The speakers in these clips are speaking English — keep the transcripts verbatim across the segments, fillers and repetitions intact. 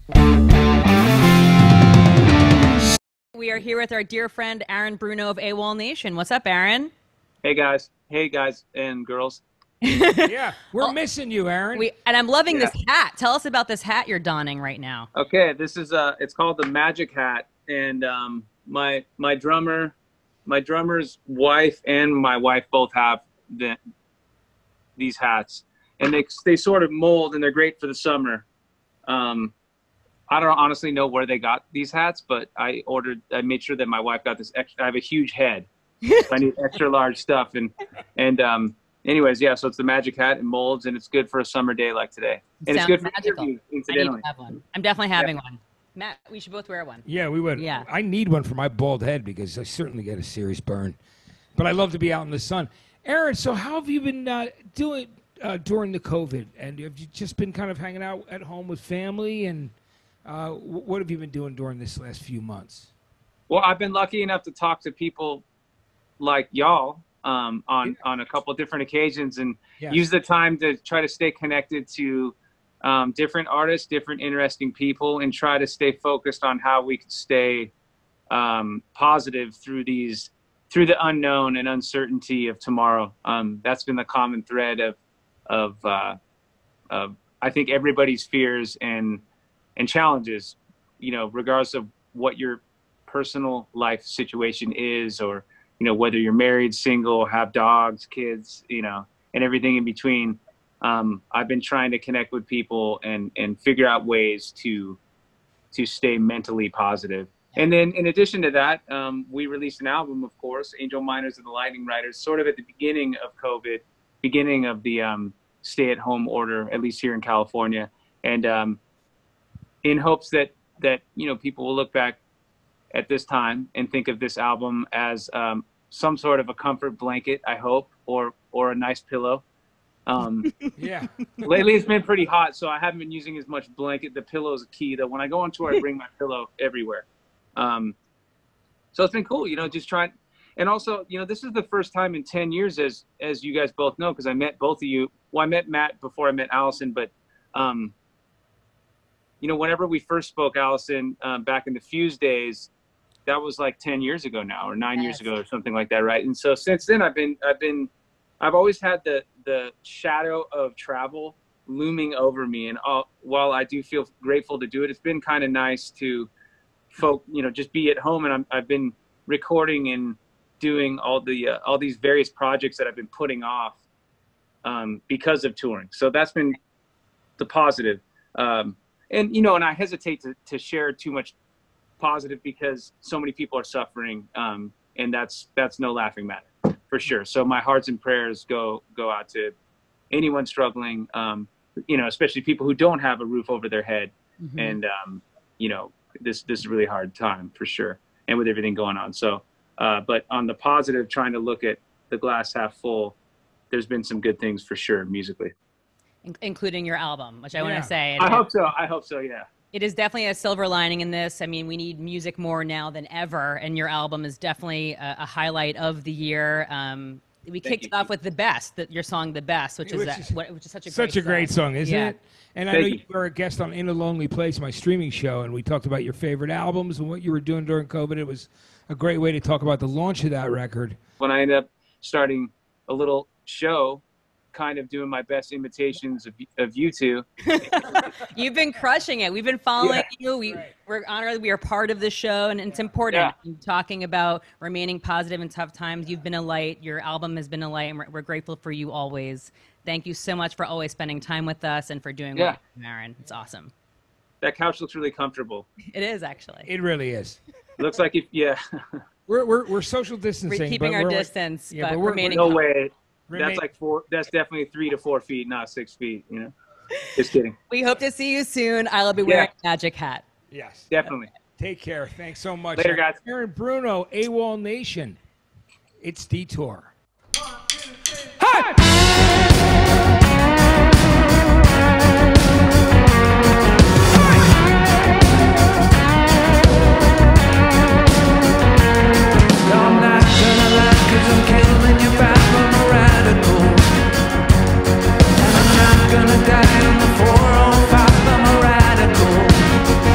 We are here with our dear friend Aaron Bruno of AWOLNATION. What's up, Aaron? Hey guys, hey guys and girls. Yeah, we're well, missing you, Aaron. We and I'm loving yeah. this hat. Tell us about this hat you're donning right now. Okay, this is uh, it's called the Magic Hat, and um, my my drummer, my drummer's wife and my wife both have the, these hats, and they they sort of mold and they're great for the summer. Um, I don't honestly know where they got these hats, but I ordered. I made sure that my wife got this extra. I have a huge head. So I need extra large stuff, and and um, anyways, yeah. So it's the Magic Hat and molds, and it's good for a summer day like today. And Sounds it's good for magical. interviews, I need incidentally. to have one. I'm definitely having yeah. one. Matt, we should both wear one. Yeah, we would. Yeah. I need one for my bald head because I certainly get a serious burn. But I love to be out in the sun. Aaron, so how have you been uh, doing uh, during the COVID? And have you just been kind of hanging out at home with family? And uh, what have you been doing during this last few months? Well, I've been lucky enough to talk to people like y'all um, on, on a couple of different occasions and yes. use the time to try to stay connected to um, different artists, different interesting people, and try to stay focused on how we could stay um, positive through these, through the unknown and uncertainty of tomorrow. Um, that's been the common thread of, of, uh, of I think everybody's fears and, and challenges, you know, regardless of what your personal life situation is, or, you know, whether you're married, single, have dogs, kids, you know, and everything in between. Um, I've been trying to connect with people and, and figure out ways to, to stay mentally positive. And then in addition to that, um, we released an album, of course, Angel Miners and the Lightning Riders, sort of at the beginning of COVID, beginning of the um, stay-at-home order, at least here in California. And um, in hopes that, that, you know, people will look back at this time and think of this album as um, some sort of a comfort blanket, I hope, or or a nice pillow. Um, yeah. Lately it's been pretty hot, so I haven't been using as much blanket. The pillow is key, though. When I go on tour, I bring my pillow everywhere. Um, so it's been cool, you know, just trying. And also, you know, this is the first time in ten years, as as you guys both know, because I met both of you. Well, I met Matt before I met Allison, but um, you know, whenever we first spoke, Allison, um, back in the Fuse days, that was like ten years ago now, or nine yes. years ago, or something like that, right? And so since then, I've been, I've been, I've always had the the shadow of travel looming over me. And all, while I do feel grateful to do it, it's been kind of nice to, folk, you know, just be at home. And I'm, I've been recording and doing all the uh, all these various projects that I've been putting off um, because of touring. So that's been the positive. Um, And, you know, and I hesitate to, to share too much positive because so many people are suffering. Um, and that's, that's no laughing matter for sure. So my hearts and prayers go, go out to anyone struggling, um, you know, especially people who don't have a roof over their head. Mm-hmm. And, um, you know, this, this is a really hard time for sure. And with everything going on. So, uh, but on the positive, trying to look at the glass half full, there's been some good things for sure musically. Including your album, which I yeah. want to say. I hope so. I hope so, yeah. It is definitely a silver lining in this. I mean, we need music more now than ever, and your album is definitely a, a highlight of the year. Um, we Thank kicked you. it off with The Best, the, your song The Best, which, Which is, is a, what, which is such a Such great a great song, song, isn't yeah. it? And I Thank know you. you were a guest on In a Lonely Place, my streaming show, and we talked about your favorite albums and what you were doing during COVID. It was a great way to talk about the launch of that record. When I ended up starting a little show, kind of doing my best imitations of, of you two. You've been crushing it. We've been following Yeah. you. We, Right. We're honored we are part of the show, and it's important. Yeah. Talking about remaining positive in tough times. You've been a light. Your album has been a light, and we're, we're grateful for you always. Thank you so much for always spending time with us and for doing Yeah. what you do, Aaron. It's awesome. That couch looks really comfortable. It is, actually. It really is. Looks like if, yeah. We're we're, we're social distancing. We're keeping but our we're like- distance, yeah, but, but we're- remaining No calm. way. Remain- That's like four, that's definitely three to four feet, not six feet, you know? Just kidding. We hope to see you soon. I'll be wearing Yeah. a magic hat. Yes. Definitely. Take care. Thanks so much. Later, guys. Aaron Bruno, AWOLNATION. It's Detour. Hi! I'm not gonna lie, cause I'm killing you back from a radical. And I'm not gonna die on the four oh five, I'm a radical.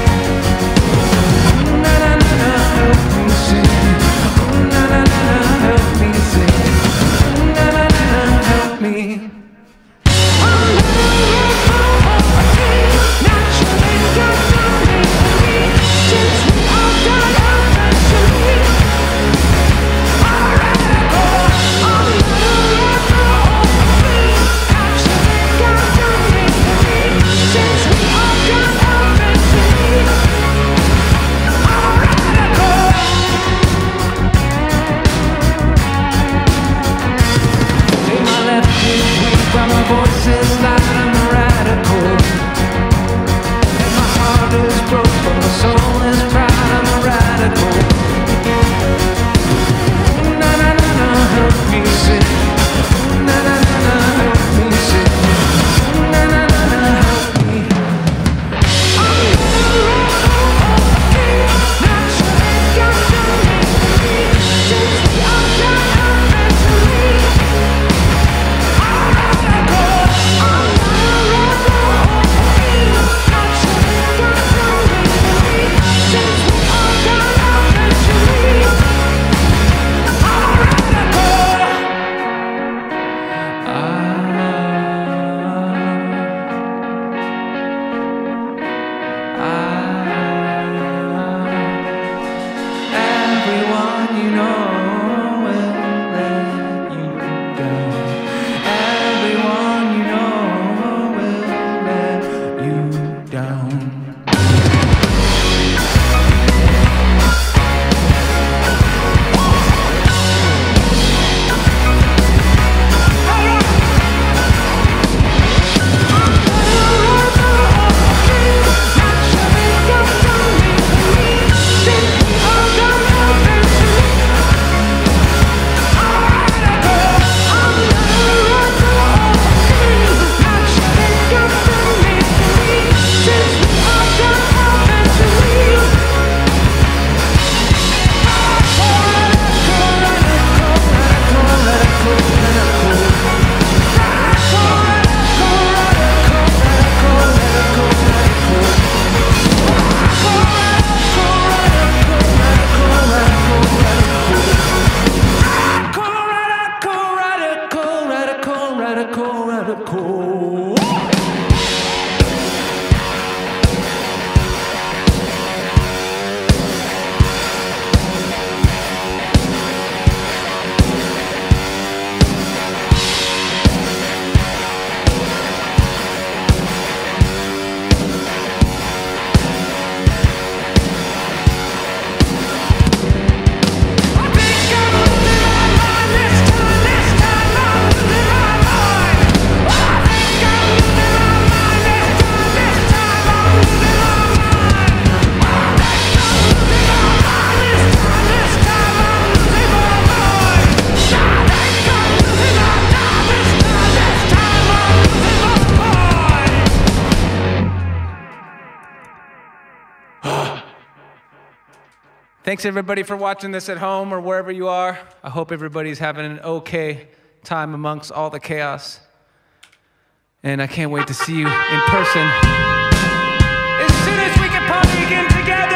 Thanks everybody for watching this at home or wherever you are. I hope everybody's having an okay time amongst all the chaos. And I can't wait to see you in person as soon as we can party again together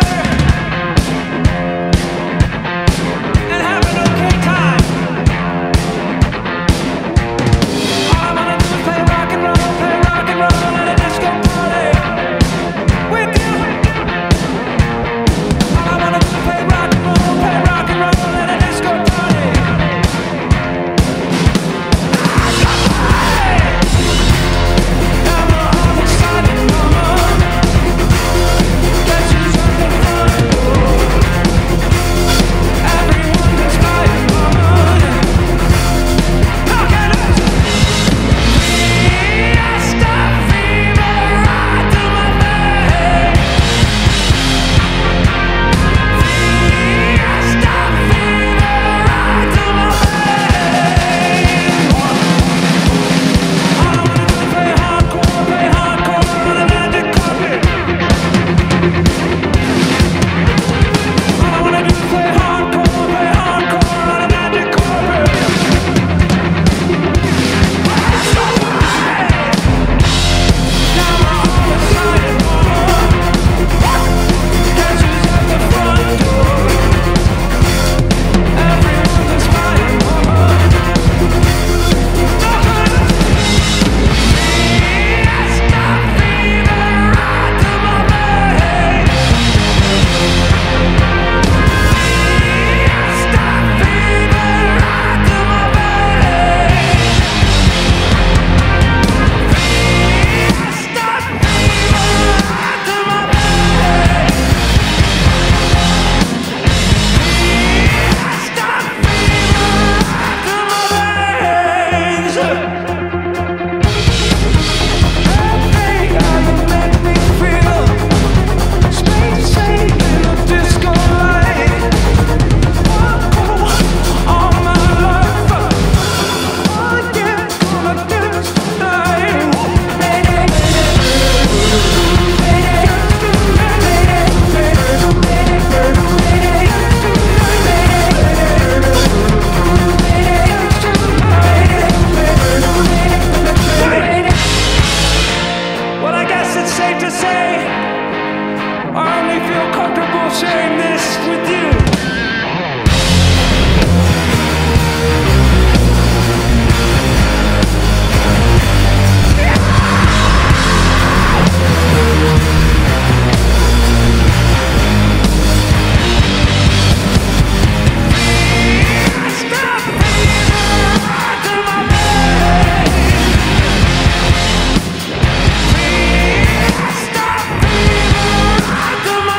and have an okay time. All I wanna do is play rock and roll, play rock and roll at a disco party with you. All I wanna do is play rock and roll, play rock and roll at a disco party. I'm all excited, mama. Guess who's at the front door? Everyone is flying, mama. How can I Fiesta fever right to my veins? Fiesta fever right to my veins. All I wanna do is play hardcore, play hardcore on a magic carpet. All I wanna do is play hardcore, play hardcore on a magic carpet. That's so right. Now we're all excited, mama. Guess who's at the front door? Everyone is flying, mama. Fiesta fever right to my veins. Fiesta fever right to my veins. Fiesta fever right to my veins. Fiesta fever right to my veins. Everything ever made me feel space safe in a disco light. Oh, all my life, I get gonna dance tonight. Mayday, well, I guess it's safe to say I only feel comfortable sharing this with you. Fiesta fever right to my veins. Fiesta fever right to my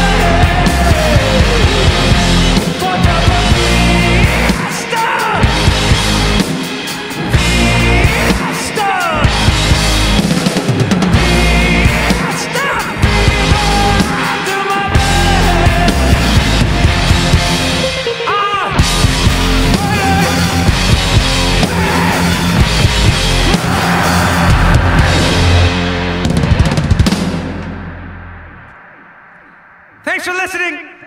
veins. Forever Fiesta. Fiesta. Fiesta fever right to my veins. Ah, thanks for listening.